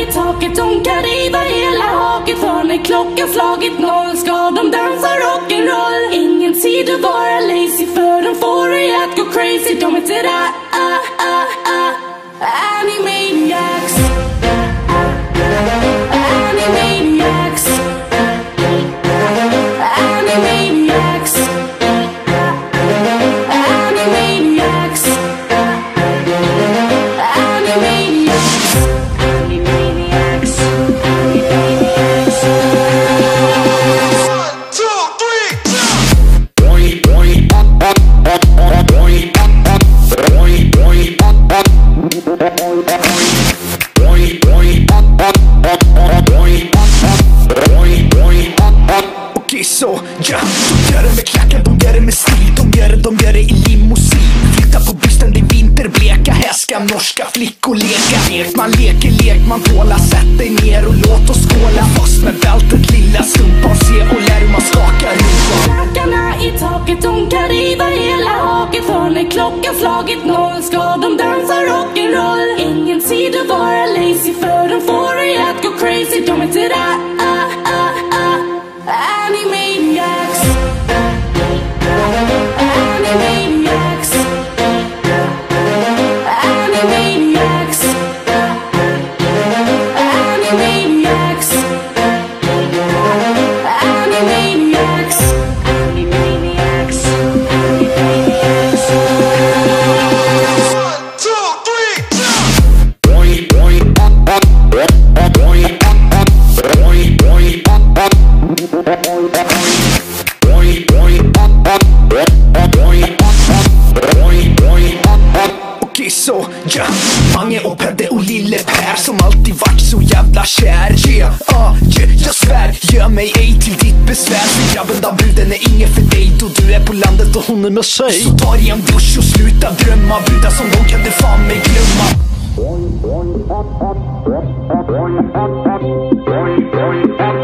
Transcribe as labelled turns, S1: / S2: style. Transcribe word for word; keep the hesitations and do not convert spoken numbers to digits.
S1: i taket, de kan riva hela haket. För när klockan slagit noll ska de dansa rock'n'roll. Ingen tid att vara lazy, för de får dig att gå crazy. De heter ah, ah, ah, ah, Animaniacs. Animaniacs. Animaniacs. Animaniacs. Animaniacs. Animaniacs.
S2: One, two, three,
S3: Okej så, ja, de gör det med klacken, de gör det med stil. De gör det, de gör det i limousin. Flytta på bysten, det är vinterbleka. Här ska norska flickor leka. Lek man leker, lek man tåla. Sätt dig ner och låt oss skåla. Fast med bältet, lilla stumpan. Se och lär hur man skakar rumpan.
S1: Klackarna i taket, de kan riva hela haket. För när klockan slagit noll ska de dansa rock'n'roll. Ingen tid att vara lazy, för de får dig att gå crazy. De heter ah, ah, ah, ah, Animaniacs. Animaniacs. Animaniacs. Animaniacs. Animaniacs. Animaniacs. Animaniacs.
S2: one, two, three,
S3: Okej så, ja, Mange och Pedde och Lille Per som alltid varit så jävla kär. Yeah, ah, yeah, jag svär, gör mig ej till ditt besvär. För grabben där bruden är ingen för dig, då du är på landet och hon är med sig. Så ta dig en dusch och sluta drömma, brudar som de kan du fan mig glömma.